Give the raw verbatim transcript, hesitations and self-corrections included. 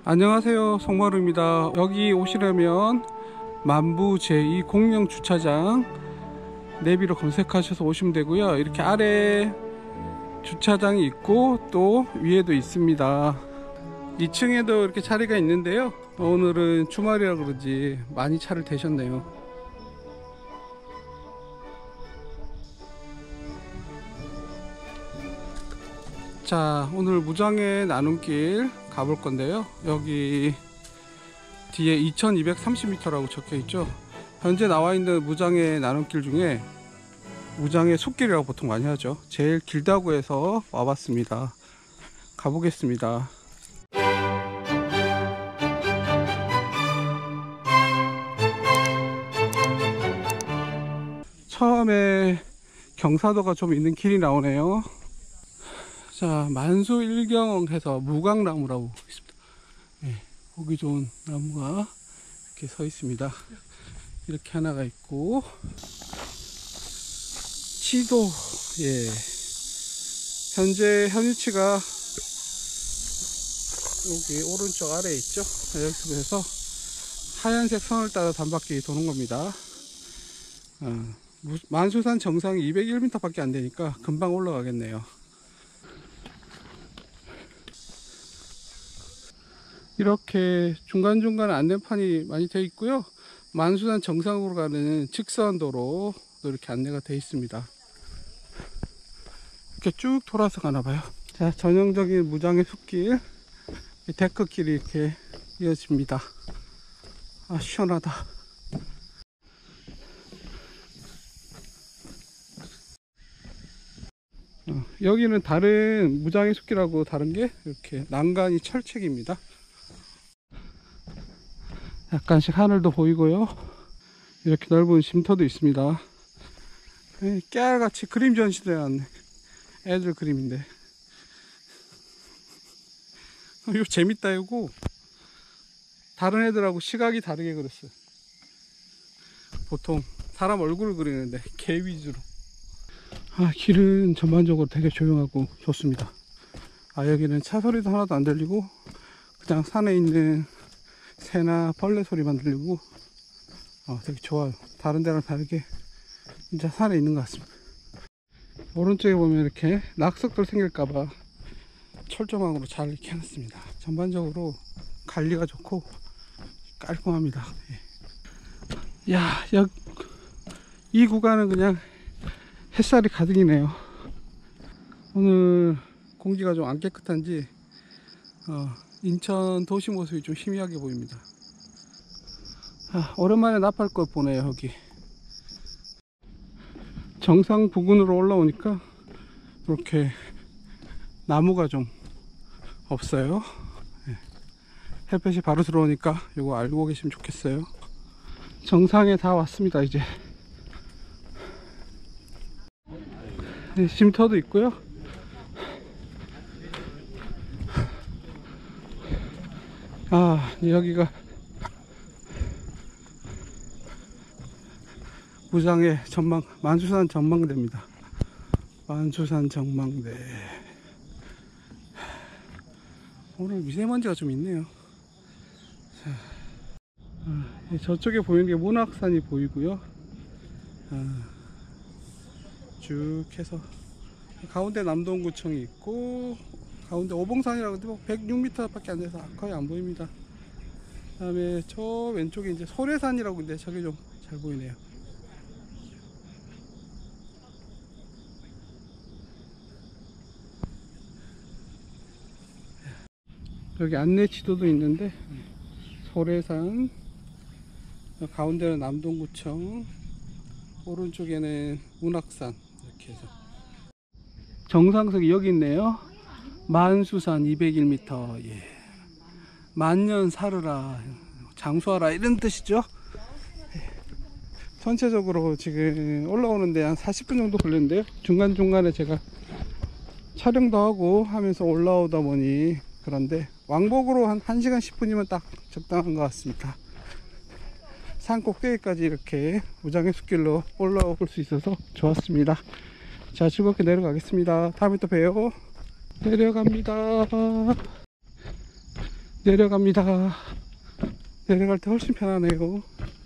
안녕하세요, 송마루입니다. 여기 오시려면 만부 제이 공영 주차장 내비로 검색하셔서 오시면 되고요. 이렇게 아래 주차장이 있고 또 위에도 있습니다. 이 층에도 이렇게 자리가 있는데요, 오늘은 주말이라 그런지 많이 차를 대셨네요. 자, 오늘 무장의 나눔길 가볼 건데요, 여기 뒤에 이천이백삼십 미터라고 적혀 있죠. 현재 나와 있는 무장의 나눔길 중에 무장의 숲길이라고 보통 많이 하죠. 제일 길다고 해서 와봤습니다. 가보겠습니다. 처음에 경사도가 좀 있는 길이 나오네요. 자, 만수 일경해서 무각나무라고 있습니다. 예, 보기 좋은 나무가 이렇게 서 있습니다. 이렇게 하나가 있고, 지도, 예, 현재 현위치가 여기 오른쪽 아래에 있죠. 여기서 해서 하얀색 선을 따라 단바퀴 도는 겁니다. 어, 만수산 정상이 이백일 미터 밖에 안 되니까 금방 올라가겠네요. 이렇게 중간중간 안내판이 많이 되어 있고요. 만수산 정상으로 가는 직선도로 이렇게 안내가 되어 있습니다. 이렇게 쭉 돌아서 가나봐요. 자, 전형적인 무장의 숲길, 데크길이 이렇게 이어집니다. 아, 시원하다. 어, 여기는 다른 무장의 숲길하고 다른 게 이렇게 난간이 철책입니다. 약간씩 하늘도 보이고요. 이렇게 넓은 쉼터도 있습니다. 깨알같이 그림 전시대한 애들 그림인데, 이거 재밌다. 이거 다른 애들하고 시각이 다르게 그렸어요. 보통 사람 얼굴을 그리는데 개 위주로. 아, 길은 전반적으로 되게 조용하고 좋습니다. 아, 여기는 차 소리도 하나도 안 들리고 그냥 산에 있는 새나 벌레 소리만 들리고, 어, 되게 좋아요. 다른 데랑 다르게 진짜 산에 있는 것 같습니다. 오른쪽에 보면 이렇게 낙석들 생길까봐 철조망으로 잘 이렇게 해놨습니다. 전반적으로 관리가 좋고 깔끔합니다. 예. 야, 여, 이 구간은 그냥 햇살이 가득이네요. 오늘 공기가 좀 안 깨끗한지 어, 인천 도시 모습이 좀 희미하게 보입니다. 아, 오랜만에 나팔꽃 보네요. 여기 정상 부근으로 올라오니까 이렇게 나무가 좀 없어요. 네. 햇볕이 바로 들어오니까 이거 알고 계시면 좋겠어요. 정상에 다 왔습니다. 이제 네, 쉼터도 있고요. 아, 여기가 무장의 전망, 만수산 전망대입니다. 만수산 전망대. 오늘 미세먼지가 좀 있네요. 자, 아, 저쪽에 보이는 게 문학산이 보이고요. 아, 쭉 해서 가운데 남동구청이 있고, 가운데 오봉산이라고 하는데 뭐 백육 미터 밖에 안 돼서 거의 안 보입니다. 그 다음에 저 왼쪽에 이제 소래산이라고 있는데 저게 좀 잘 보이네요. 여기 안내 지도도 있는데, 소래산, 가운데는 남동구청, 오른쪽에는 문학산, 이렇게 해서 정상석이 여기 있네요. 만수산 이백일 미터. 예. 만년 살으라, 장수하라, 이런 뜻이죠. 예. 전체적으로 지금 올라오는데 한 사십 분 정도 걸렸는데요, 중간중간에 제가 촬영도 하고 하면서 올라오다 보니 그런데 왕복으로 한 1시간 십 분이면 딱 적당한 것 같습니다. 산 꼭대기까지 이렇게 무장의 숲길로 올라올 수 있어서 좋았습니다. 자, 즐겁게 내려가겠습니다. 다음에 또 봬요. 내려갑니다. 내려갑니다. 내려갈 때 훨씬 편하네요.